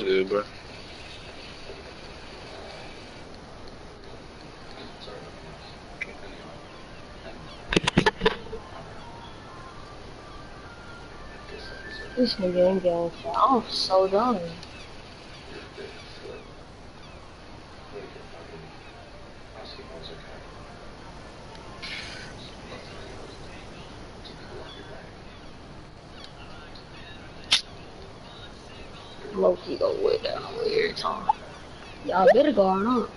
was good, bro. This nigga ain't getting shot. I'm so done. Low-key go way down every time. Y'all better go on up.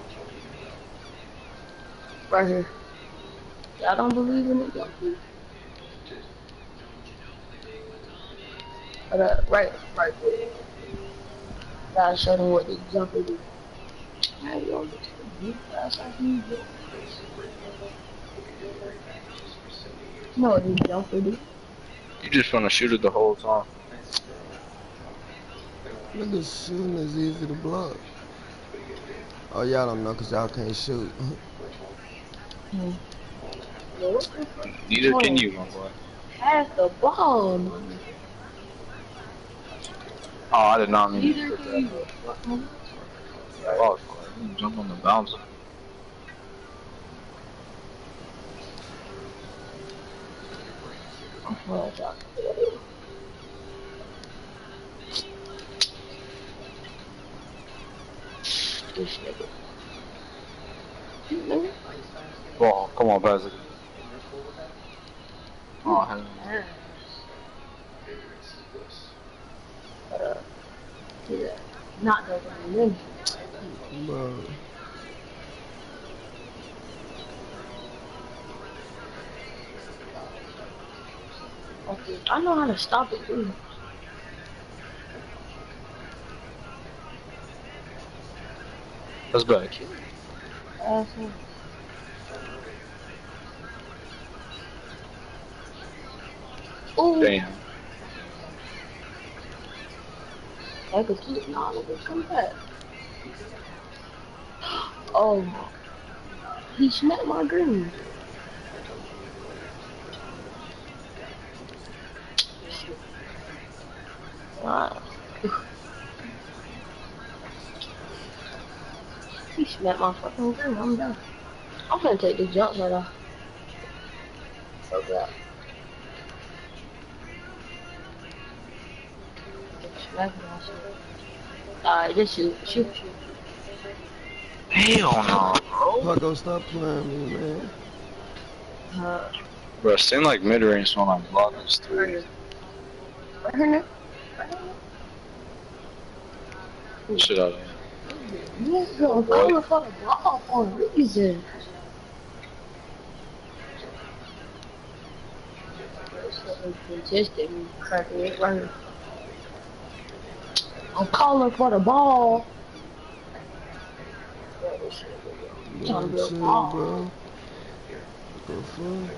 Right here. Y'all don't believe in it, y'all? Right. Gotta show them what the jumper do. Hey, yo, get to the deep fast like you do. You know what the jumper do? You just want to shoot it the whole time. Niggas shooting is easy to block. Oh, y'all don't know because y'all can't shoot. Neither can you, my boy. Pass the ball, man. Oh, I did not mean Neither to put can that you. up. Fuck, you jump on the bouncer. Oh, God. This nigga. Ball, come on, pass it. Oh, hell. Yeah. Not the one. Bro. Okay, I know how to stop it too. That's back. Asshole. Oh, Damn. I could keep nah, nigga, come back. Oh, he smacked my green. Wow. He smacked my fucking green. I'm done. I'm gonna take the jump shot off. So glad. Smack my shit. Alright, just shoot. Hell no, bro. Paco, stop playing me, man. Bro, staying like mid-range when I'm blocking is three. Right here. Shit out of here. Yes, I'm calling for the ball for a reason. Contested me, cracking it right here. I'm calling for the ball. Bro, chill, bro. What the fuck?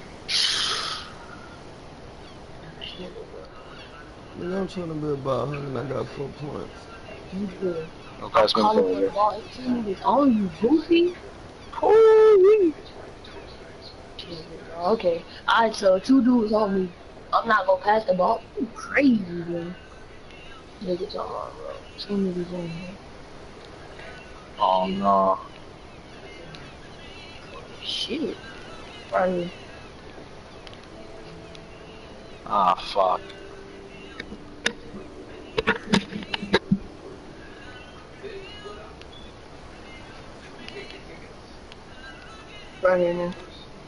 Nigga, I'm trying to be about 100 and I got 4 points. You good. No I'm pass me calling for the over. ball. 18 niggas on you, goofy. Holy. Okay. Alright, so 2 dudes on me. I'm not gonna pass the ball. You crazy, bro. Niggas on, bro. 2 niggas on me. Oh no. Shit. Right here. Ah, fuck. Right here, man.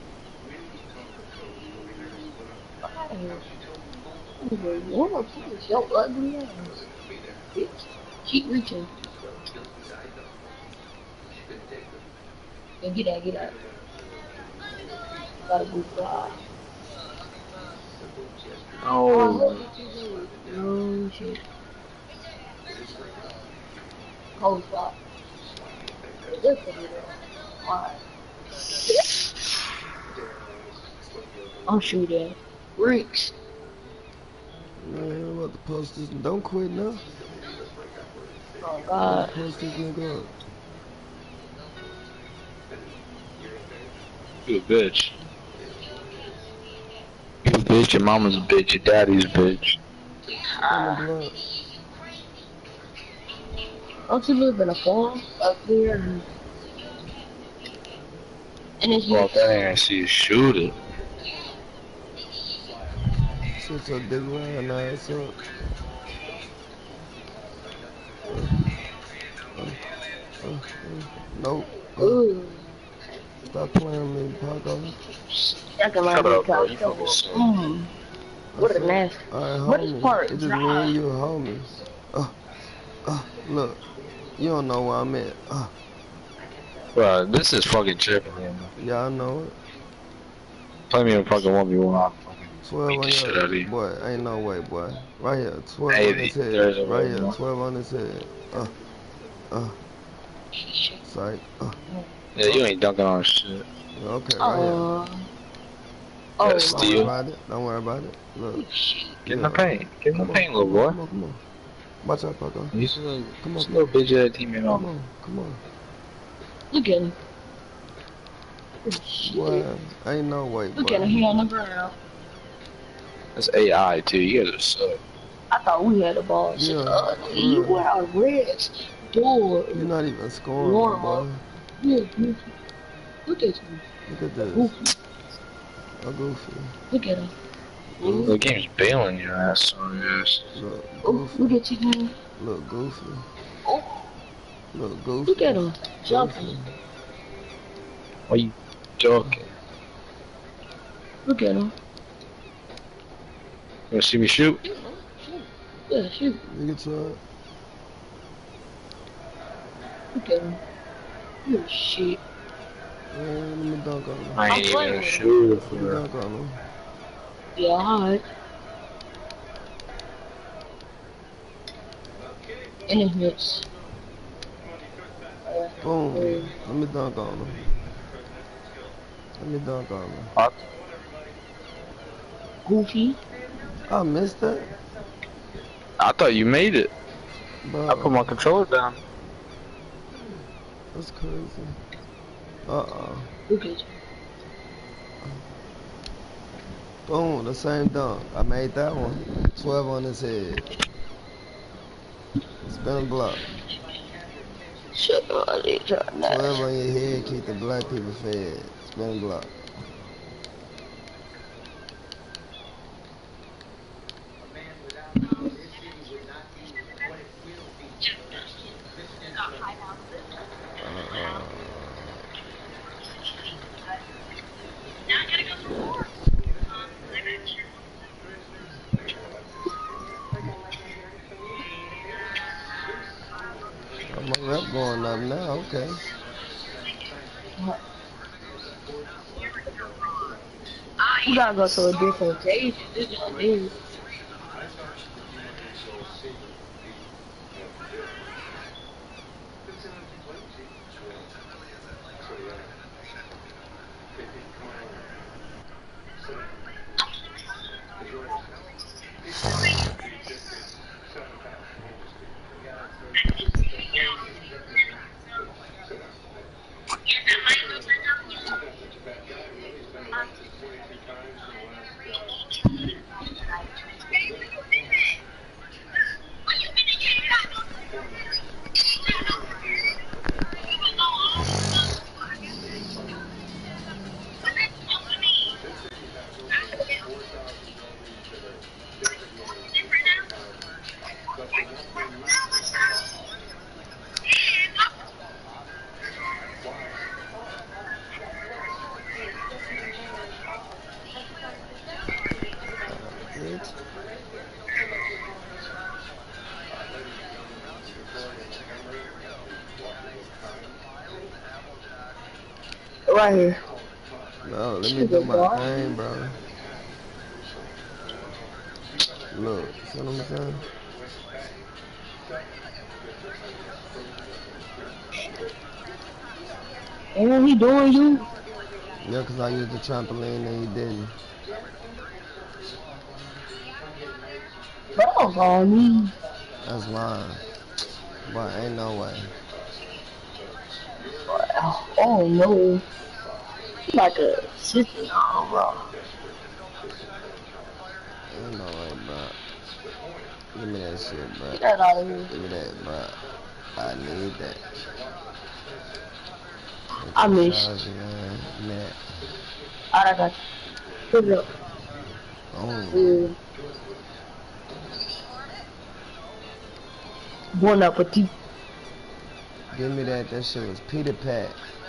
Wanna push your ugly ass, bitch. Keep reaching. Yo, get that. Gotta be fly. Oh. No shit. Cold spot. Look at it. Alright. I'm shooting. Bricks. Man, I'm about to post this. Don't quit now. Oh I'm god. about to post this nigga up. You a bitch. You a bitch, your mama's a bitch, your daddy's a bitch. On the block. Don't you live in a farm up there? And it's Well, just, that ain't see you shoot it. Shut your dick riding ass up. Nope. ooh. Stop playing with me, Paco. Second line Shut of up, bro. You Taco. fucking suck. What a nasty. Alright, What is homie. part It's just me dry? and you, homies. Look. You don't know where I'm at. Bro, this is fucking tripping, man. Yeah, I know it. Play me a fucking 1v1. I'll fucking 12 beat on the shit out of your you. boy. Ain't no way, boy. Right here. 12 on 80. his head. There's a Right way here. more. 12 on his head. Sight. Yeah, you ain't dunking on shit. Okay, right here. Oh, Yeah, Don't worry steal. about it. Don't worry about it. Look. Get in the paint. Get in the paint, little boy. Come on. Watch out, Paco. He's a little, Come he's a on. little bitch ass teammate on. Come on. look at him. Boy, ain't no way, boy. Look at him. He on the ground. That's AI too. You guys are suck. I thought we had the ball. Yeah, You yeah. were our Reds. Door. You're not even scoring, Normal. boy. Look at you. Look at this. Goofy. A goofy. Look at him. The game's bailing your ass, so yes. Look, Oh, goofy. look at you, man. Look, goofy. Oh, Look, goofy. look at him. Jumping. Why you joking? Look at him. You wanna see me shoot? Yeah, shoot. You can try it. Look at him. You shit. Let me dunk on him. I ain't I'm even playing. a shooter Let me for dunk on him. Yeah, alright. In his mitts. Boom. Let me dunk on him. Goofy. I missed that. I thought you made it. Bro, I put my controller down. that's crazy. Uh-oh. Look at you. Boom, the same dunk. I made that one. 12 on his head. Spin a block. Shut up, I did try 12 that. on your head, keep the black people fed. Spin a block. My rep going up now, okay. You gotta go to a different stage. This is what it is. Bitch. Right here. No, let me do my thing, bro. Look, see what I'm saying? And he doing you? Yeah, because I used the trampoline and he didn't. Balls on me. That's lying. But ain't no way. Oh no. Like a sister, nah, bro. Ain't no way, bro. Give me that shit, bro. Get that out of here. Give me that, bro. I need that. I missed. Man. Alright, I got you. Put it up. Oh. Bon appetit. Give me that. That shit was Peter Pat.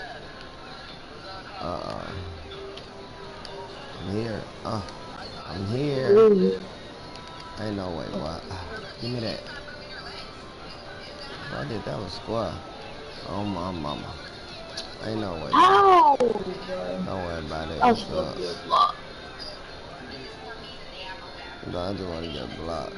I'm here. I'm here. Ooh. Ain't no way, boy. Give me that. If I did that was square. Oh my mama. Ain't no way. Ow! Don't worry about it. That was supposed to be a block. No, I just want to get blocked.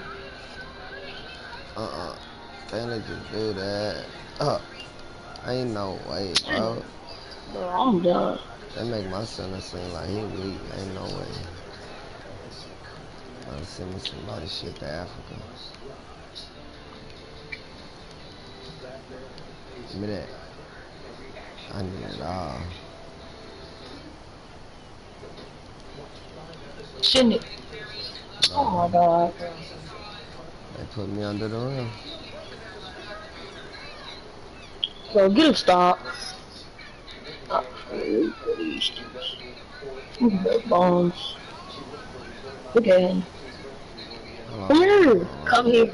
Can't let you do that. Ain't no way, bro. Bro, I'm done. That make my center seem like he weak. Ain't no way. I'll send me somebody shit to Africa. Give me that. I need it all. Shouldn't it? No. Oh my god. They put me under the rim. Bro, get a stop. Bombs. Again. Come here. Come here.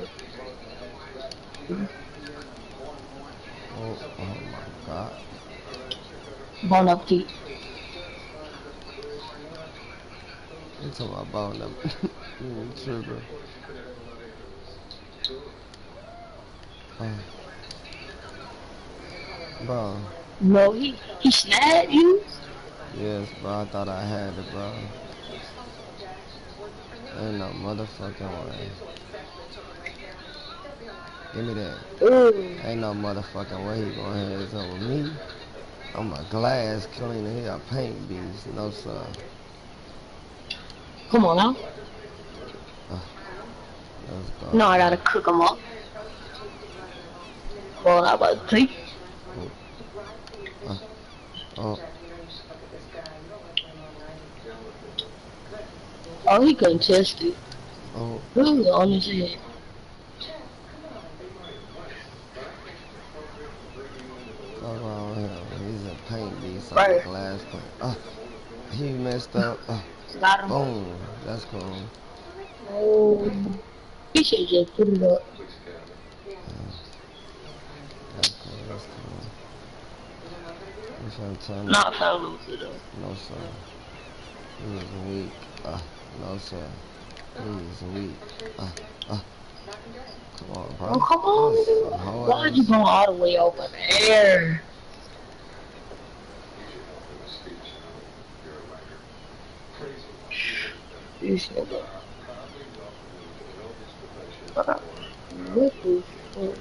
Oh my god. Bon appetit. You talking about bone up? Tripping. Bro. No, he snagged you? Yes, bro. I thought I had it, bro. Ain't no motherfucking way. Give me that. Ooh. Ain't no motherfucking way he gonna have this over me. I'm a glass cleaner. He a paint beast. No, sir. Come on now. Let's go. No, I gotta cook them up. Well, how about tea? Oh, he couldn't test it. Ooh, on his head. He's a paint beast. Right. Glass paint. He messed up. Got him. Boom. That's cool. Oh, he should just put it up. That's cool. That's cool. I'm trying to turn Not found lose it though. No, sir. He is weak. No, sir. He is weak. Come on, bro. Oh, come on. Why'd you go all the way over there? This nigga. What the fuck?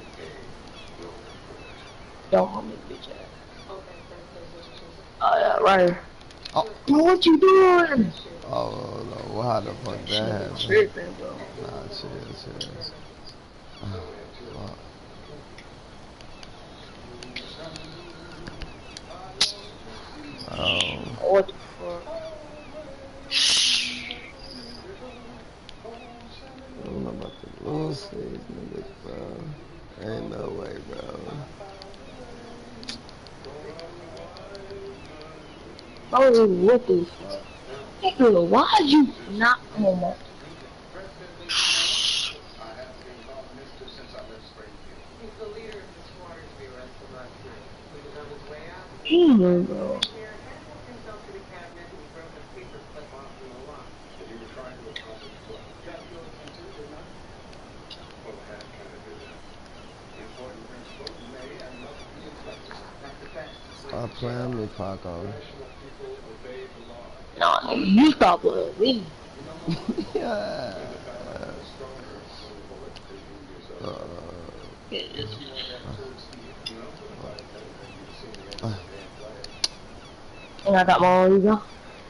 Don't want me, bitch ass. Oh, yeah, right. Oh. What you doing? Oh, no. How the fuck that happened? Tripping, bro. Nah, chill. Fuck. What the fuck? I don't know about the blue stage niggas, bro. Ain't no way, bro. Oh, what the fuck? Nigga, why'd you not come on? Damn, bro. Stop playing me, Paco. Nah, you stop playing me. Yeah. And I got my own ego.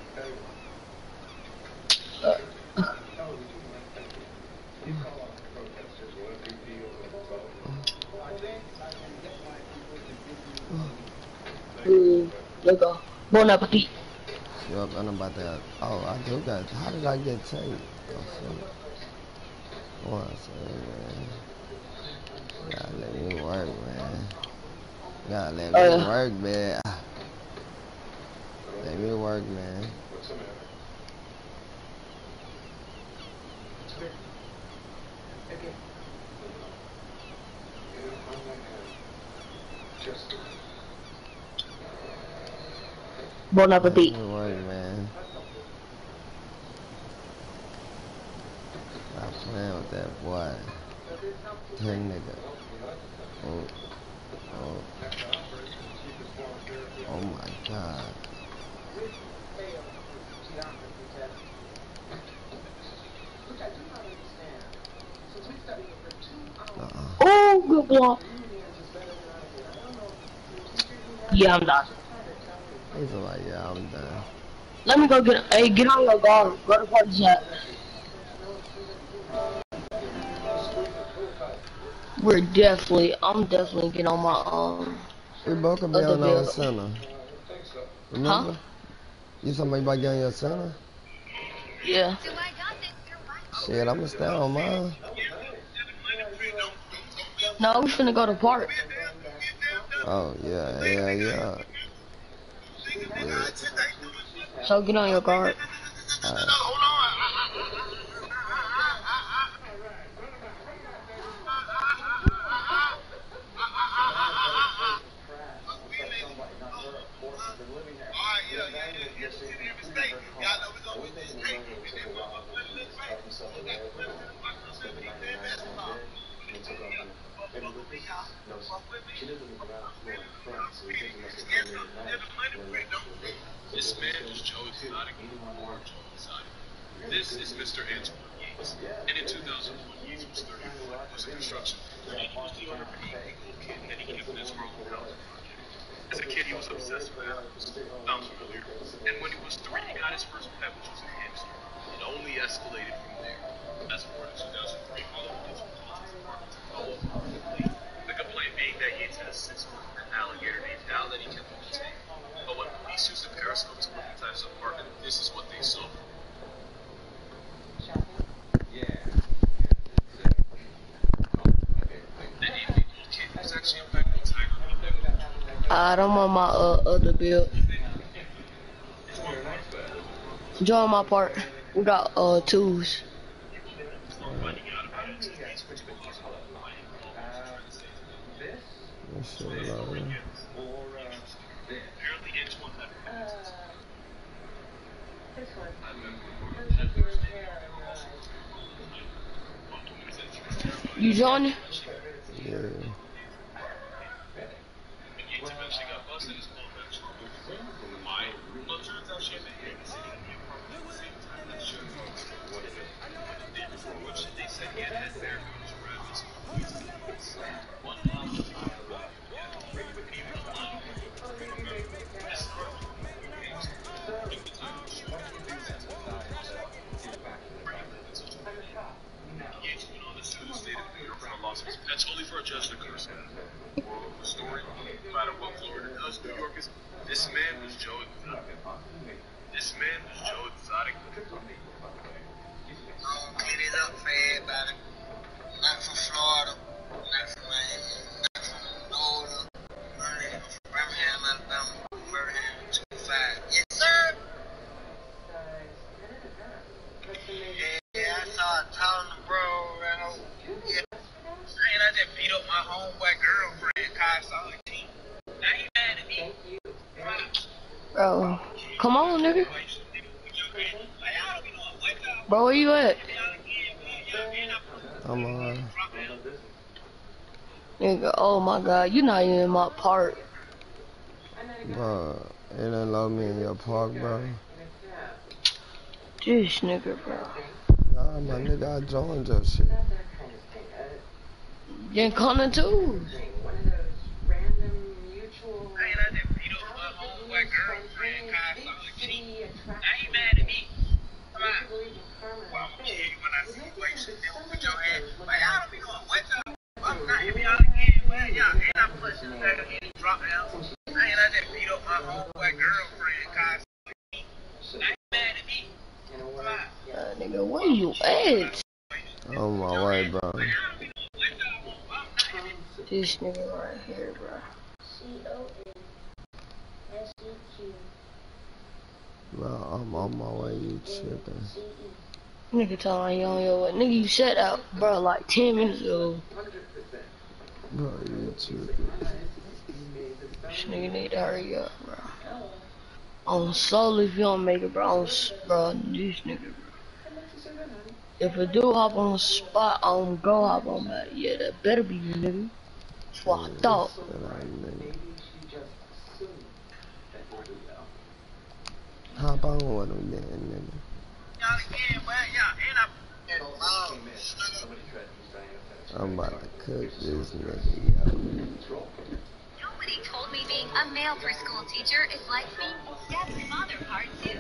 There you go. Bon appetit. Yup, and I'm about to. Oh, I do got. How did I get taped? Oh, shit. One second, man. Gotta let me work, man. Gotta let me work, man. Let me work, man. Bon appetit. Let me work, man. Stop playing with that boy. That nigga. Oh. Oh. Oh my God. Oh, good block. Yeah, I'm done. He's like, yeah, I'm done. Let me go get. Hey, get on your guard. Go to party chat. I'm definitely getting on my We both could be other on our build. center. Remember? Huh? You talking about getting your center? Yeah. Shit, I'ma stay on mine. No, we finna go to park. Oh yeah, yeah, yeah. Yeah. So get on your guard. Alright. This man was Joe Exotic, or Joe Exotic. This is Mr. Antoine Yates. And in 2001, Yates was 34, was a construction worker, and he was the owner of an 8-week-old kitten that he kept in his Harlem housing project. As a kid, he was obsessed with animals. Sounds familiar? And when he was 3, he got his first pet, which was a hamster. It only escalated from there. Fast forward to 2003, Hollywood Digital calls his apartment to go over a complaint. The complaint being that Yates had a 6-foot alligator named Al that he kept in the tank. But when police used a periscope to look inside his apartment, this is what they saw. That 8-week-old kitten was actually a Bengal tiger. I'm on my other build. Join my part. We got 2s. You joining? Yeah. That's only for a judge to curse at. Moral of the story, no matter what Florida does, New York is. This man was Joe Exotic. This man was Joe Exotic. Clean it up for everybody. Not from Florida, not from Miami, not from Northern, Birmingham, Alabama, Birmingham 25. Yes, sir. Yeah, I saw it telling the bro that whole. Yeah. And I just beat up my homeboy girlfriend, cause I saw her cheat. Now he mad at me. Bro, come on, nigga. Bro, where you at? I'm on. Nigga, oh my god, you not even in my part. Bro, it didn't love me in your park, bro. This nigga, bro. Nah, my nigga, I joined your shit. Then Connor too. Nigga, where you at? On my way, bro. This nigga right here, bro. Bro, I'm on my way, you tripping. Nigga telling you on your way. Nigga, you said that, bro, like 10 minutes ago. Bro, you tripping. This nigga need to hurry up, bro. On solo if you don't make it, bro. Bro, this nigga, bro. If a dude hop on the spot, go hop on that. Yeah, that better be you, nigga. That's what I thought. Hop on with him then, nigga. I'm about to cook this nigga, yo. Nobody told me being a male preschool teacher is like being a stepmother part too.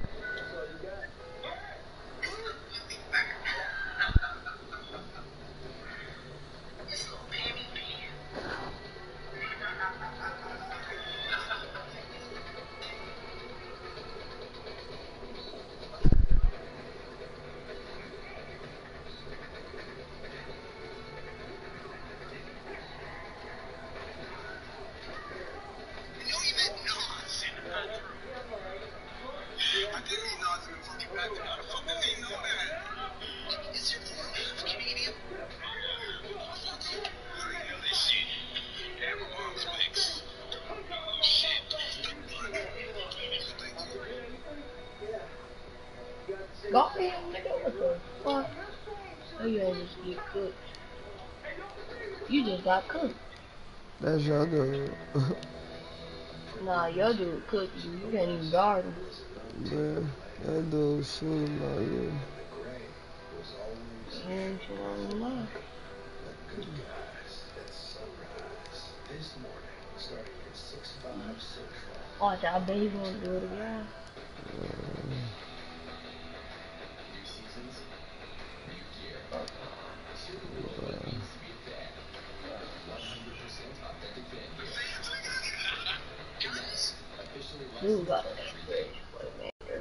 Goddamn, nigga, what the fuck? Oh, you ain't just get cooked. You just got cooked. That's your dude. Nah, your dude cooked you. You can't even guard him. Bruh, that dude shooting on you. And you don't know. Watch, I bet he won't do it again. Dude got a switch for the maker.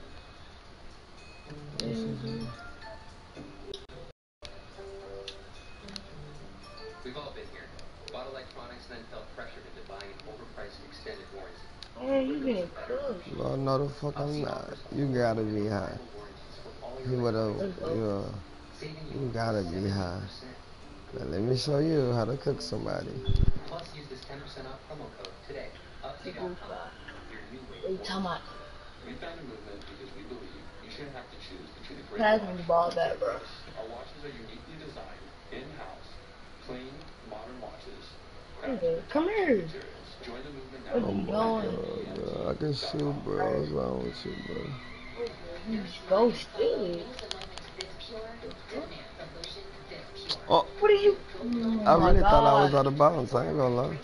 We've all been here. Bought electronics, then felt pressured into buying an overpriced extended warranty. Man, you getting cooked. Well, no the fuck I'm not. You gotta be high. You gotta be high. Now let me show you how to cook somebody. Plus, use this 10% off promo code today. Up to What you talking about? We found a movement because we believe you shouldn't have to choose between a great Pass me the ball back, bro. Our watches are uniquely designed in-house, clean, modern watches. Nigga, come here. Join the movement What now. are you doing? Bro, I can shoot, bro. What's wrong with you, bro? You ghosted. Oh, What are you? I really thought I was out of bounds. I ain't gonna lie.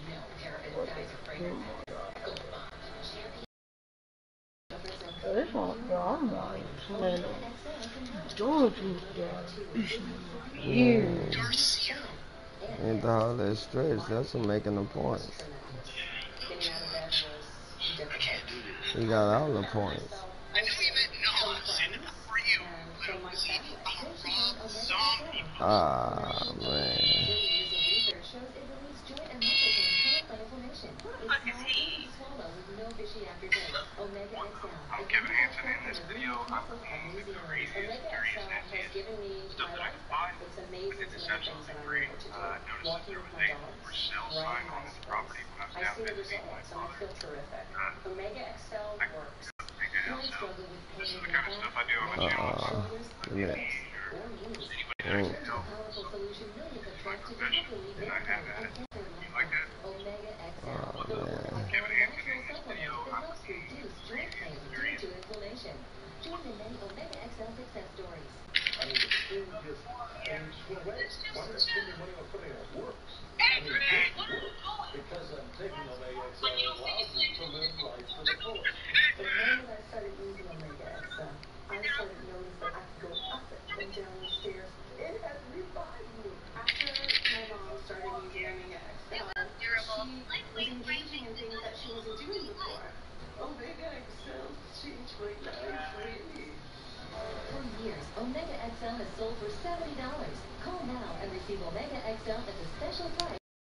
This one, bro, I'm not playing. Doing too much. Weird. Ain't the all that stretch. That's what making the points. He got all the points. I know you meant no, and not for you, but it was a raw zombie. Ah, man. I'm Kevin Hansen. In this video, I'm performing the craziest, dirtiest, nastiest stuff that I could find, but it's essentially free. Noticed that there was a for sale sign on this property when I was down visiting my father. Omega XL works. This is the kind of stuff I do on my channel. Yeah. Anybody that actually knows my profession, and I have at it. You like that? Oh, man. Kevin Hansen. In this video, I'm performing the craziest, dirtiest. Join the many Omega XL success stories. Because I'm taking Omega XL allows you to live life to the fullest. The moment I started using Omega XL, I started noticing that I could go up and down the stairs. It has revived me. After my mom started using Omega XL, she was engaging in things that she wasn't doing before. Omega XL changed my life, really. For years, Omega XL has sold for $70. Call now and receive Omega XL at a special price.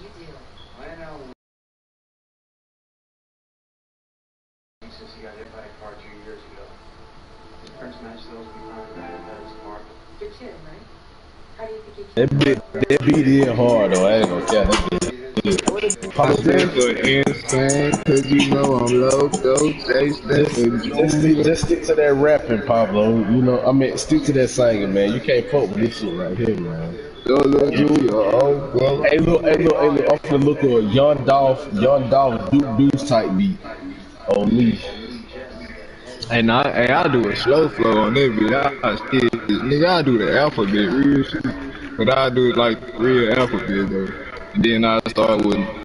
Since he got hit by a car 2 years ago. His Prince match those behind that his car. Your chin, right? How do you think you That beat is hard though. I ain't gonna care. That beat is. I said for insane, cause you know I'm loco, Just stick to that rapping, Pablo. You know, I mean, stick to that singing, man. You can't fuck with this shit right here, man. Go little Junior, oh bro. Hey, look, I'm finna look at Young Dolph, Duke Deuce type beat on me. And I do a slow flow on that beat. Nigga, I do the alphabet real shit. But I do it like real alphabet though. And then I start with